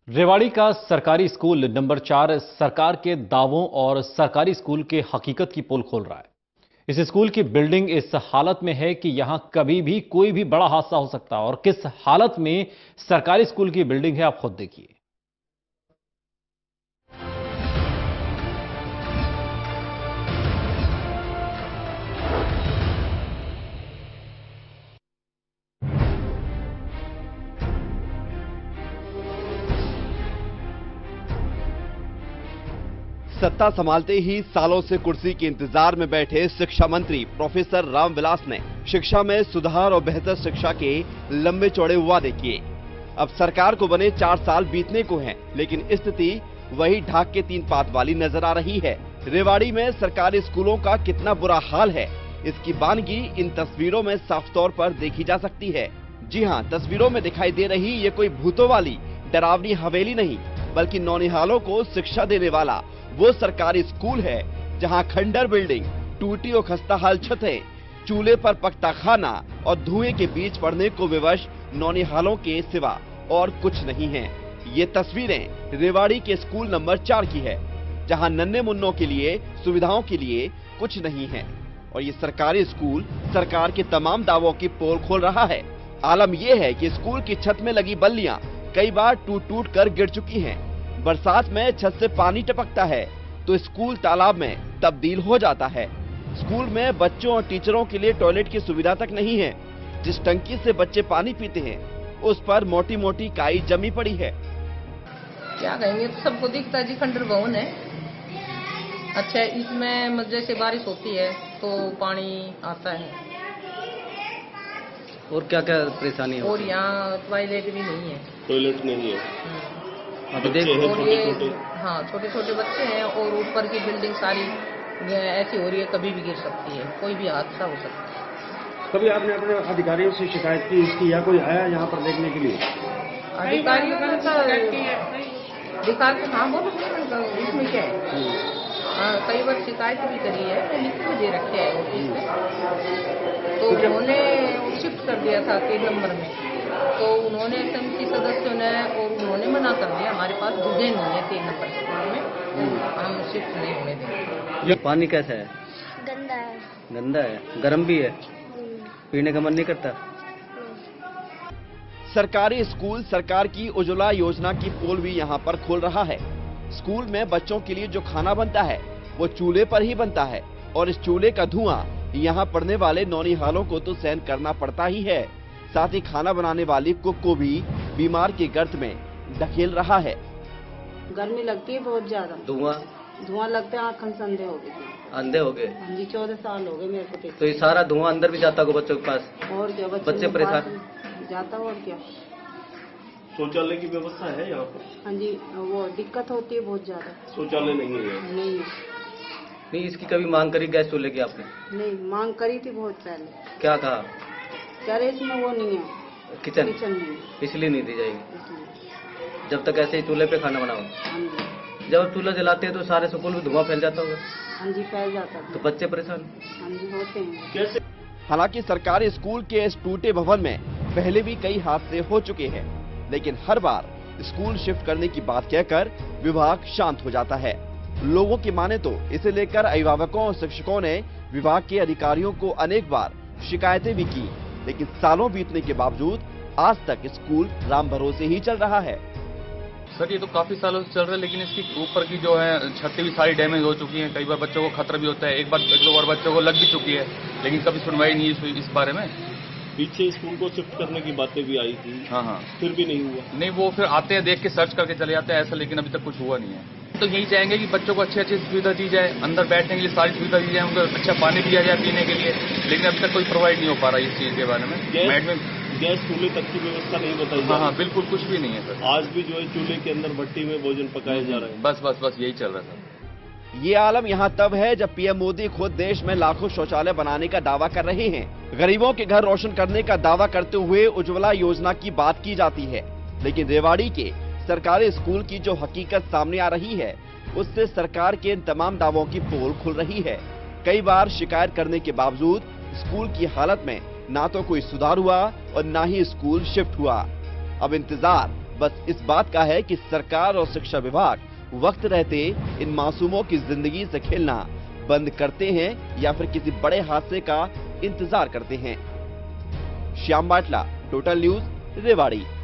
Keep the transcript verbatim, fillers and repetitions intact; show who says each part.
Speaker 1: रेवाड़ी का सरकारी school number चार सरकार के दावों और सरकारी स्कूल के हकीकत की पोल खोल रहा है। इस स्कूल की बिल्डिंग इस हालत में है कि यहां कभी भी कोई भी बड़ा हादसा हो सकता है और किस हालत में सरकारी स्कूल की बिल्डिंग है आप खुद देखिए।
Speaker 2: सत्ता संभालते ही सालों से कुर्सी के इंतजार में बैठे शिक्षा मंत्री प्रोफेसर रामविलास ने शिक्षा में सुधार और बेहतर शिक्षा के लंबे चौड़े वादे किए। अब सरकार को बने चार साल बीतने को हैं, लेकिन स्थिति वही ढाक के तीन पात वाली नजर आ रही है। रेवाड़ी में सरकारी स्कूलों का कितना बुरा हाल है, इसकी बानगी इन तस्वीरों में साफ तौर पर देखी जा सकती है। जी हाँ, तस्वीरों में दिखाई दे रही ये कोई भूतों वाली डरावनी हवेली नहीं, बल्कि नौनिहालों को शिक्षा देने वाला वो सरकारी स्कूल है जहां खंडर बिल्डिंग, टूटी और खस्ता हाल छतें, चूल्हे पर पकता खाना और धुएं के बीच पड़ने को विवश नौनिहालों के सिवा और कुछ नहीं है। ये तस्वीरें रेवाड़ी के स्कूल नंबर चार की है, जहां नन्हे मुन्नों के लिए सुविधाओं के लिए कुछ नहीं है और ये सरकारी स्कूल सरकार के तमाम दावों की पोल खोल रहा है। आलम यह है कि स्कूल की छत में लगी बल्लियां कई बार टूट टूट कर गिर चुकी हैं। बरसात में छत से पानी टपकता है तो स्कूल तालाब में तब्दील हो जाता है। स्कूल में बच्चों और टीचरों के लिए टॉयलेट की सुविधा तक नहीं है। जिस टंकी से बच्चे पानी पीते हैं उस पर मोटी मोटी काई जमी पड़ी है।
Speaker 3: क्या कहेंगे, तो सबको दिखता जी खंडर भवन है। अच्छा, इसमें जैसे बारिश होती है तो पानी आता है।
Speaker 4: और क्या क्या परेशानी है?
Speaker 3: और यहाँ टॉयलेट भी नहीं है।
Speaker 4: टॉयलेट नहीं है।
Speaker 3: अभी देखो, और ये हाँ छोटे छोटे बच्चे हैं और ऊपर की बिल्डिंग सारी ऐसी हो रही है, कभी भी गिर सकती है, कोई भी हादसा हो सकता है।
Speaker 5: कभी आपने अपने अधिकारियों से शिकायत की इसकी, या कोई आया यहाँ पर देखने के लिए?
Speaker 3: अधिकारियों का दिखाते हाँ बोलो इसमें क्या है। हाँ, कई बार शिकायत भी करी है, लिख के दे रखे है ऑफिस में, तो उन्होंने शिफ्ट कर दिया था तीन नंबर में, तो उन्होंने समिति सदस्यों ने और उन्होंने मना कर दिया, हमारे पास जगह नहीं है तीन नंबर स्कूल में, हम शिफ्ट नहीं होने देंगे।
Speaker 4: ये पानी कैसा है?
Speaker 6: गंदा है।
Speaker 4: गंदा है, गर्म भी है, पीने का मन नहीं करता।
Speaker 2: सरकारी स्कूल सरकार की उज्ज्वला योजना की पोल भी यहाँ पर खोल रहा है। स्कूल में बच्चों के लिए जो खाना बनता है वो चूल्हे पर ही बनता है और इस चूल्हे का धुआं यहाँ पड़ने वाले नौनिहालों को तो सहन करना पड़ता ही है, साथ ही खाना बनाने वाली कुक को भी बीमार के गर्त में धकेल रहा है।
Speaker 7: गर्मी लगती है बहुत ज्यादा,
Speaker 4: धुआं
Speaker 7: धुआं लगता है, आँख से अंधे हो गए।
Speaker 4: अंधे हो गए?
Speaker 7: हाँ जी, चौदह साल हो गए मेरे को।
Speaker 4: तो ये सारा धुआं अंदर भी जाता होगा बच्चों के पास?
Speaker 7: और क्या,
Speaker 4: बच्चे परेशान
Speaker 7: जाता और क्या।
Speaker 5: शौचालय की व्यवस्था है यहाँ पर?
Speaker 7: हाँ जी, वो दिक्कत होती है बहुत ज्यादा।
Speaker 5: शौचालय नहीं है?
Speaker 7: नहीं है।
Speaker 4: नहीं, इसकी कभी मांग करी गैस चूल्हे की आपने?
Speaker 7: नहीं, मांग करी थी बहुत पहले।
Speaker 4: क्या कहा?
Speaker 7: कह रहे इसमें वो नहीं है,
Speaker 4: किचन,
Speaker 7: किचन नहीं,
Speaker 4: इसलिए नहीं दी जाएगी जब तक ऐसे ही चूल्हे पे खाना बनाओ।
Speaker 7: हाँ जी,
Speaker 4: जब चूल्हा जलाते हैं तो सारे स्कूल में धुआं फैल जाता होगा।
Speaker 7: हाँ जी, फैल जाता है,
Speaker 4: तो बच्चे परेशान।
Speaker 7: हाँ जी, होते हैं।
Speaker 5: कैसे?
Speaker 2: हालांकि सरकारी स्कूल के इस टूटे भवन में पहले भी कई हादसे हो चुके हैं, लेकिन हर बार स्कूल शिफ्ट करने की बात कहकर विभाग शांत हो जाता है। लोगों की माने तो इसे लेकर अभिभावकों और शिक्षकों ने विभाग के अधिकारियों को अनेक बार शिकायतें भी की, लेकिन सालों बीतने के बावजूद आज तक स्कूल राम भरोसे ही चल रहा है।
Speaker 8: सर, ये तो काफी सालों से चल रहा है, लेकिन इसकी ऊपर की जो है छतें भी सारी डैमेज हो चुकी हैं। कई बार बच्चों को खतरा भी होता है, एक बार एक दो बार बच्चों को लग भी चुकी है, लेकिन कभी सुनवाई नहीं है इस, इस बारे में।
Speaker 5: पीछे स्कूल को शिफ्ट करने की बातें भी आई थी।
Speaker 8: हाँ हाँ,
Speaker 5: फिर भी नहीं हुआ?
Speaker 8: नहीं, वो फिर आते हैं देख के सर्च करके चले जाते हैं ऐसा, लेकिन अभी तक कुछ हुआ नहीं है। तो यही चाहेंगे कि बच्चों को अच्छी अच्छी सुविधा दी जाए, अंदर बैठने के लिए सारी सुविधा दी जाए, उनको अच्छा पानी दिया जाए पीने के लिए, लेकिन अभी तक कोई प्रोवाइड नहीं हो पा रहा है इस चीज के बारे में।
Speaker 5: गैस, गैस चूल्हे तक की व्यवस्था नहीं बताई?
Speaker 8: हाँ हाँ, बिल्कुल कुछ भी नहीं है सर।
Speaker 5: आज भी जो है चूल्हे के अंदर भट्टी में भोजन पकाया जा रहा है।
Speaker 8: बस बस बस यही चल रहा है सर।
Speaker 2: ये आलम यहाँ तब है जब पीएम मोदी खुद देश में लाखों शौचालय बनाने का दावा कर रहे हैं, गरीबों के घर रोशन करने का दावा करते हुए उज्ज्वला योजना की बात की जाती है, लेकिन रेवाड़ी के सरकारी स्कूल की जो हकीकत सामने आ रही है उससे सरकार के इन तमाम दावों की पोल खुल रही है। कई बार शिकायत करने के बावजूद स्कूल की हालत में ना तो कोई सुधार हुआ और ना ही स्कूल शिफ्ट हुआ। अब इंतजार बस इस बात का है कि सरकार और शिक्षा विभाग वक्त रहते इन मासूमों की जिंदगी से खेलना बंद करते हैं या फिर किसी बड़े हादसे का इंतजार करते हैं। Shyam Batla, total news, Rewari.